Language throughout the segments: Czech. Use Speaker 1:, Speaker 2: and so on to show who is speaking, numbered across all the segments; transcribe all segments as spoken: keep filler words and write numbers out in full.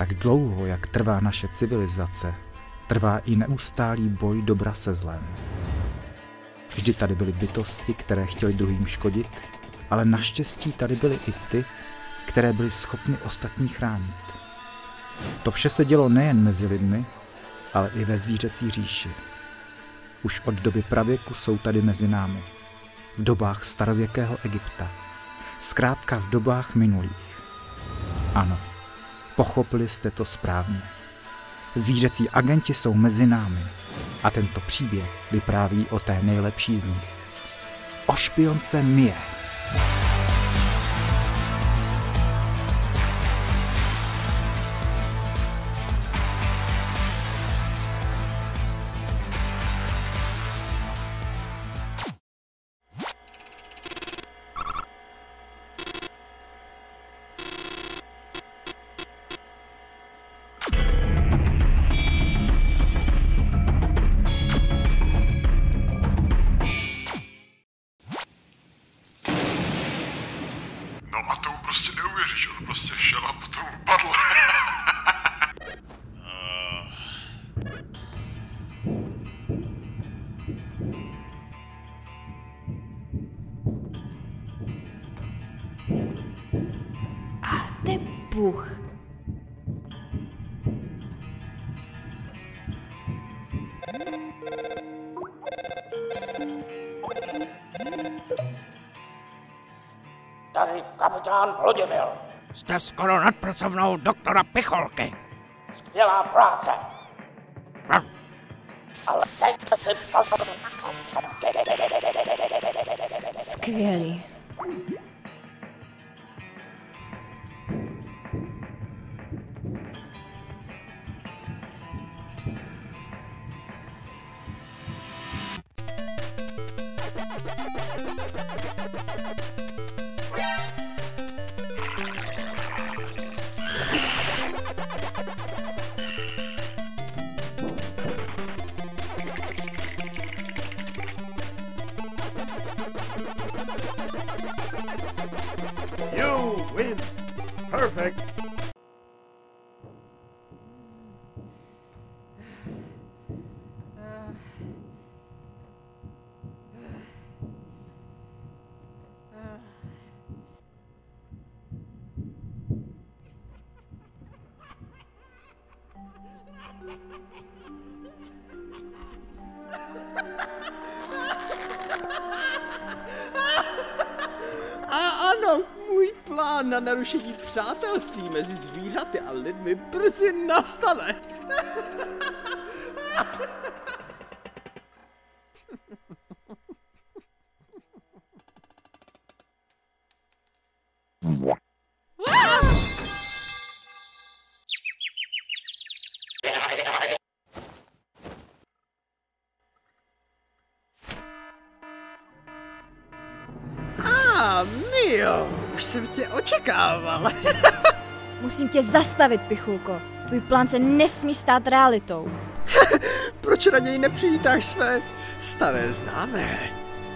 Speaker 1: Tak dlouho, jak trvá naše civilizace, trvá i neustálý boj dobra se zlem. Vždy tady byly bytosti, které chtěly druhým škodit, ale naštěstí tady byly i ty, které byly schopny ostatní chránit. To vše se dělo nejen mezi lidmi, ale i ve zvířecí říši. Už od doby pravěku jsou tady mezi námi. V dobách starověkého Egypta. Zkrátka v dobách minulých. Ano, pochopili jste to správně. Zvířecí agenti jsou mezi námi a tento příběh vypráví o té nejlepší z nich. O špionce Mie.
Speaker 2: No a tomu prostě neuvěříš, on prostě šel a potom upadl.
Speaker 3: A to je Bůh.
Speaker 4: Tady kapitán Vladimir.
Speaker 5: Jste skoro nad pracovnou doktora Picholky.
Speaker 4: Skvělá práce.
Speaker 5: Hm.
Speaker 4: Ale dejte si pozor.
Speaker 3: Skvělý.
Speaker 2: You win. Perfect.
Speaker 6: A ano, můj plán na narušení přátelství mezi zvířaty a lidmi brzy nastane. A Mio, už jsem tě očekával.
Speaker 3: Musím tě zastavit, Pichulko. Tvůj plán se nesmí stát realitou.
Speaker 6: Proč na něj nepřivítáš své staré známé?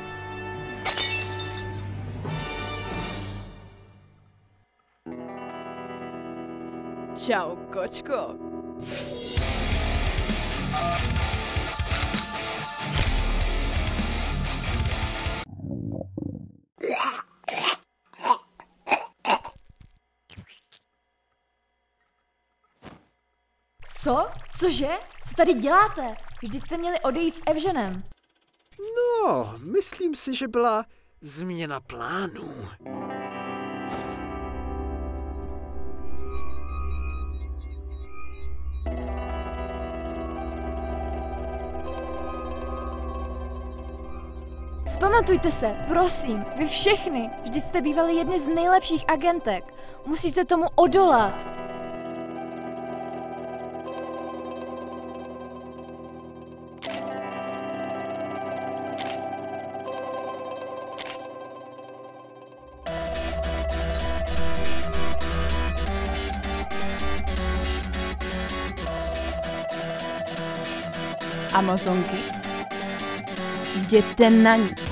Speaker 6: Čau, kočko.
Speaker 3: Co? Cože? Co tady děláte? Vždyť jste měli odejít s Evženem.
Speaker 6: No, myslím si, že byla změna plánů.
Speaker 3: Vzpamatujte se, prosím, vy všechny. Vždyť jste bývali jedny z nejlepších agentek. Musíte tomu odolat.
Speaker 7: Amazonky, jděte na ní.